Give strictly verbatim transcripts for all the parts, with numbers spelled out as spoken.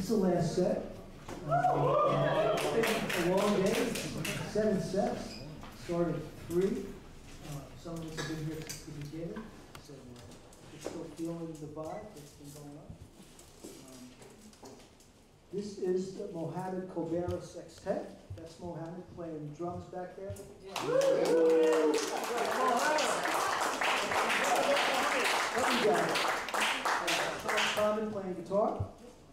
It's the last set. Uh, it's been a long day, seven sets, started at three. Uh, some of us have been here since the beginning, so uh, we're still feeling the vibe that's been going on. Um, this is the Mohamed Kubbara Sextet. That's Mohamed playing drums back there. Yeah. Woo! What you got? Uh, Tammen playing guitar.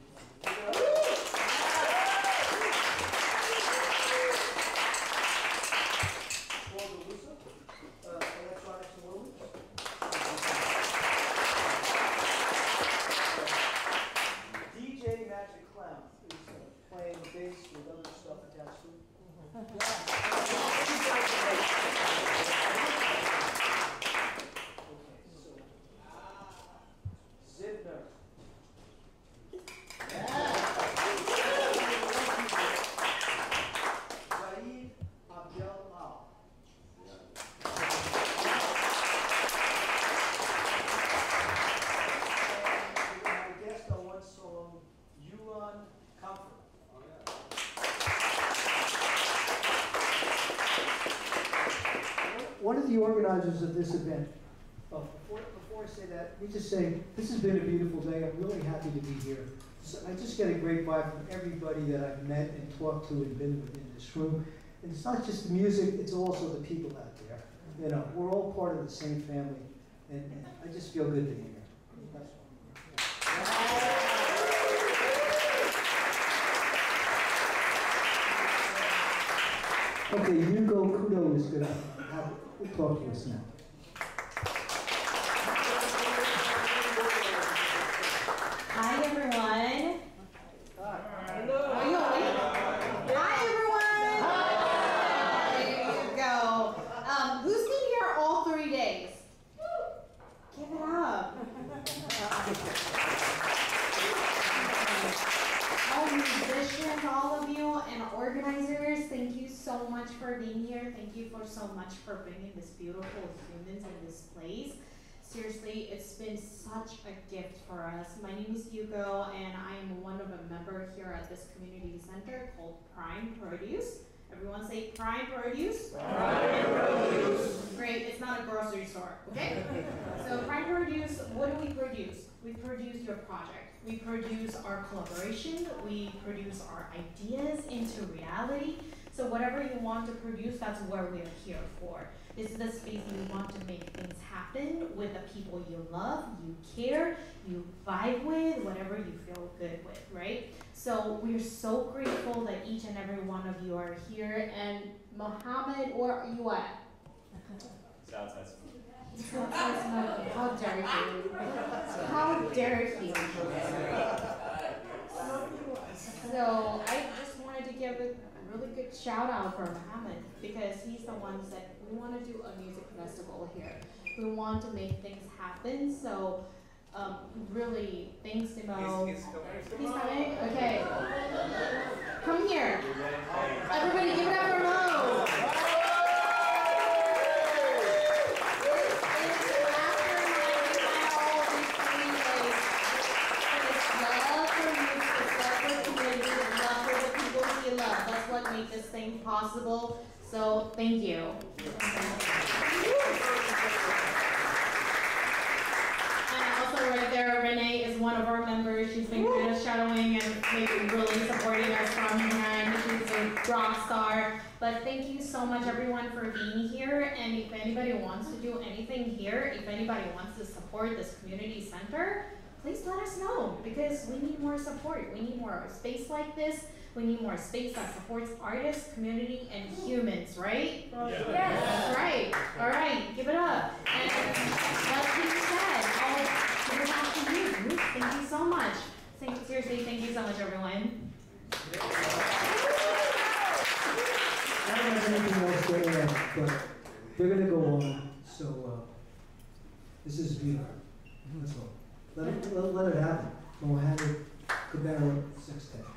Geluso, uh, electronics and movements. Uh, DJMagikclown is uh, playing bass with other stuff attached to it. Okay, so Ziv Nir. Ziad Abdel-Aal. And my guest on one song, Yuan Comfort. Oh, yeah. One of the organizers of this event, oh, before, before I say that, let me just say, this has been a beautiful day. I'm really happy to be here. So I just get a great vibe from everybody that I've met and talked to and been within this room. And it's not just the music, it's also the people out there. You know, we're all part of the same family, and, and I just feel good to be here. That's all. Okay, Hugo Kudo is going to have, we'll talk to us now. Hi, everyone. Hi. Hello. Are you awake? Hi, everyone. Hi. There you go. Um, who's been here all three days? Give it up. All musicians, all of you, and organizers, thank you so much for being here. Thank you for so much for bringing this beautiful humans in this place. Seriously, it's been such a gift for us. My name is Hugo, and I am one of a member here at this community center called Prime Produce. Everyone say Prime Produce. Prime Produce. Great, it's not a grocery store, okay? So Prime Produce, what do we produce? We produce your project. We produce our collaboration. We produce our ideas into reality. So whatever you want to produce, that's where we are here for. This is the space you want to make things happen with the people you love, you care, you vibe with, whatever you feel good with, right? So we're so grateful that each and every one of you are here. And Mohamed, where are you at? It's outside smoking. It's outside smoking. How dare you? How dare he? So I just wanted to give a really good shout out for Mohamed, because he's the one who said we want to do a music festival here. We want to make things happen. So um, really, thanks to Mo. He's, he's coming. He's coming? Okay. Come here. Everybody give it up for Mo. Love. That's what made this thing possible. So thank you. And also right there, Renee is one of our members. She's been kind of shadowing and maybe really supporting us from behind. She's a rock star. But thank you so much, everyone, for being here. And if anybody wants to do anything here, if anybody wants to support this community center, please let us know, because we need more support. We need more space like this. We need more space that supports artists, community, and humans, right? Yeah. Yes, that's right. All right, give it up. And that being said, I'll give it back to you. Thank you so much. Thank, seriously, thank you so much, everyone. I don't have anything else to add, but they're going to go on, so uh, this is beautiful. That's all. Let it, let, let it happen. Mohamed Kubbara Sextet.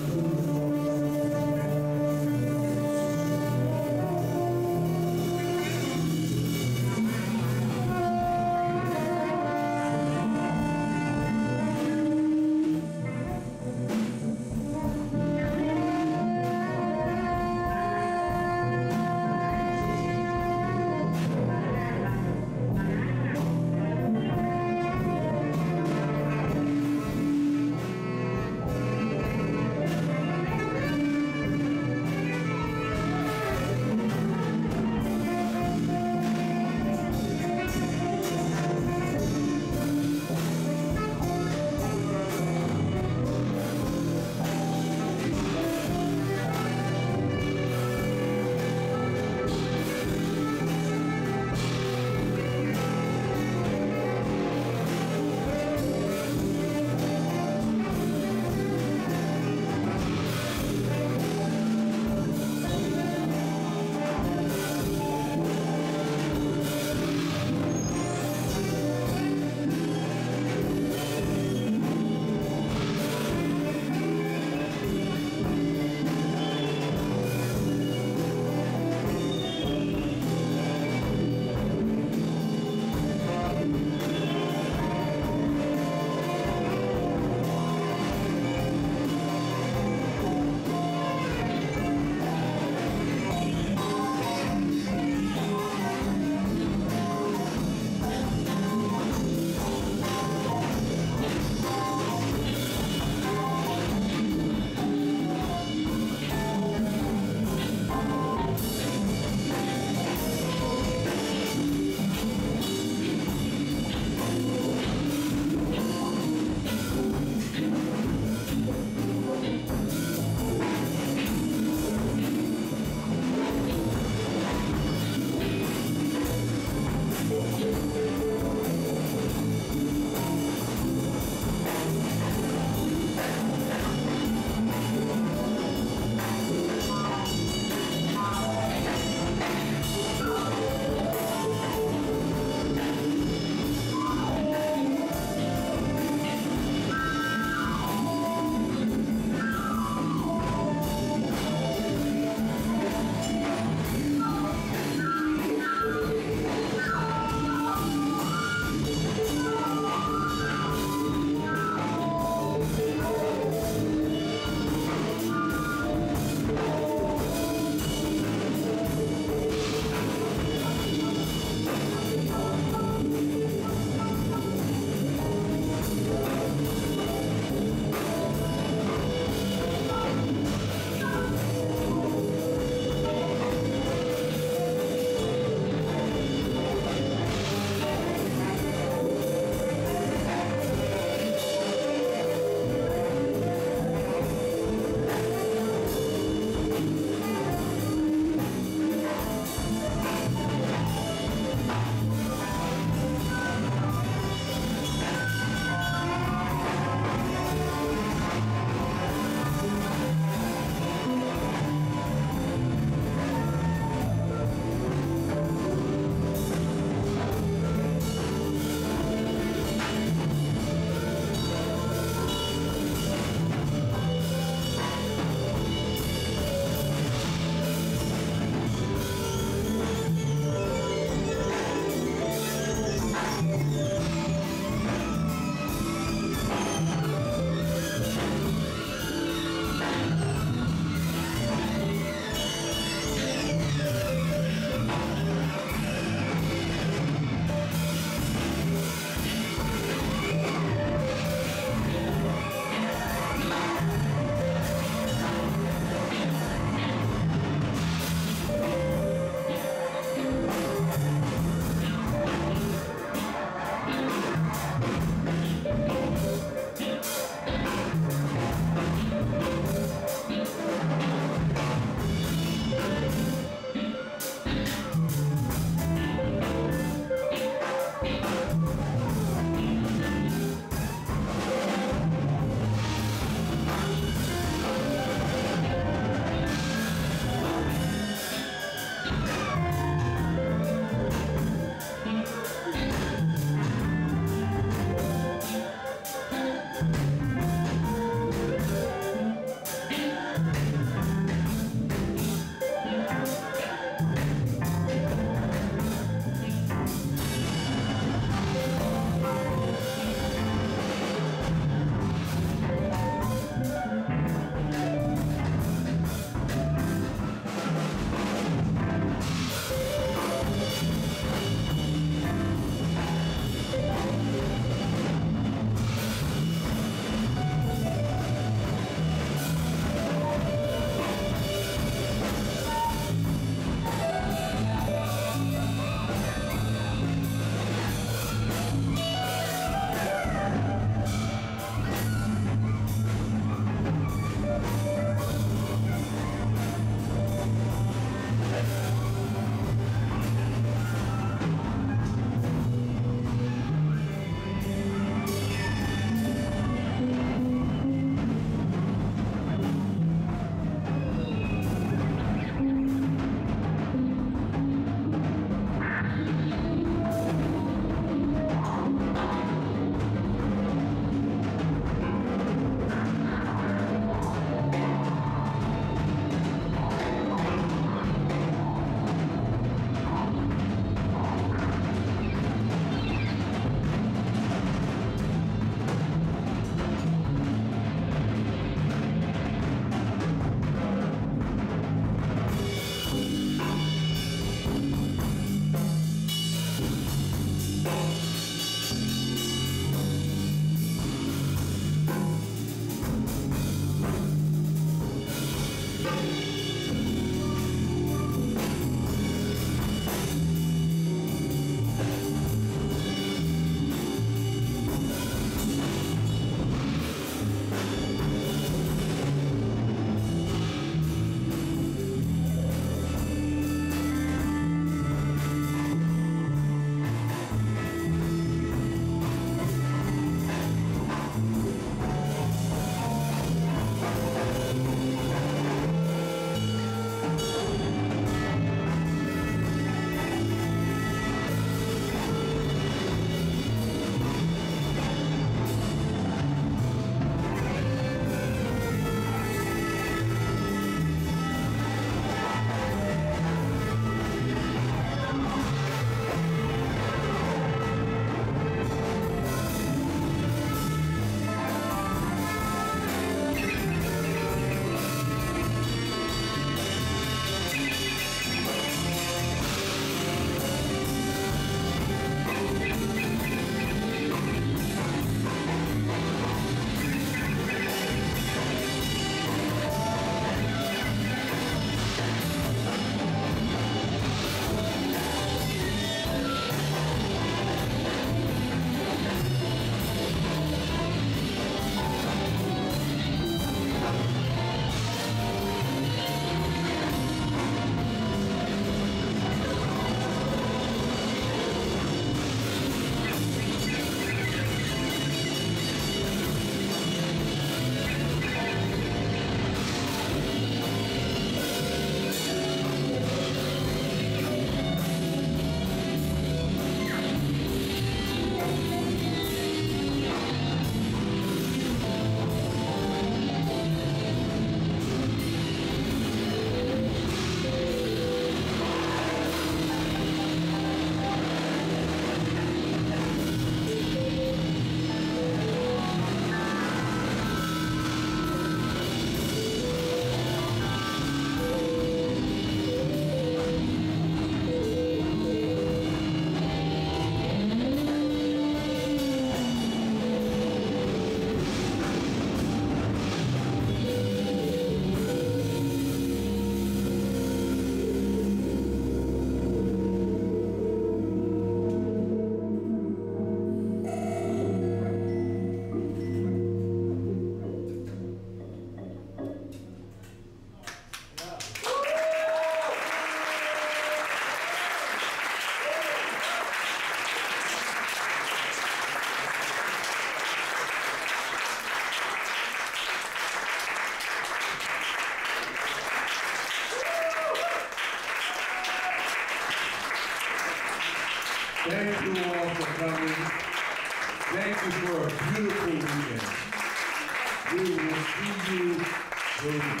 Thank you all for coming. Thank you for a beautiful weekend. We will see you soon.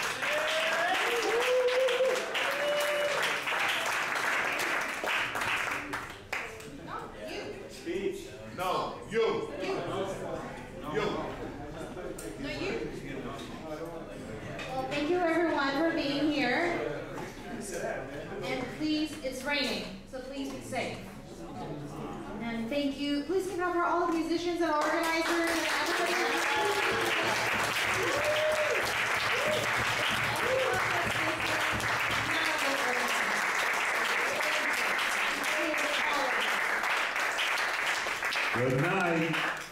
No, you. You. You. No, you. Well, thank you everyone for being here. And please, it's raining, so please be safe. And thank you. Please give it up for all the musicians and organizers and everybody. Good night.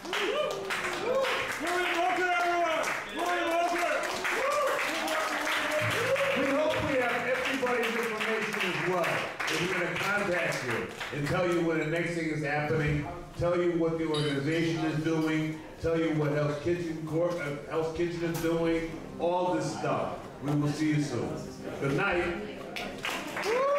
We hope we have everybody's information as well. We're going to contact you and tell you when the next thing is happening, tell you what the organization is doing, tell you what Hell's Kitchen, uh, Hell's Kitchen is doing, all this stuff. We will see you soon. Good night.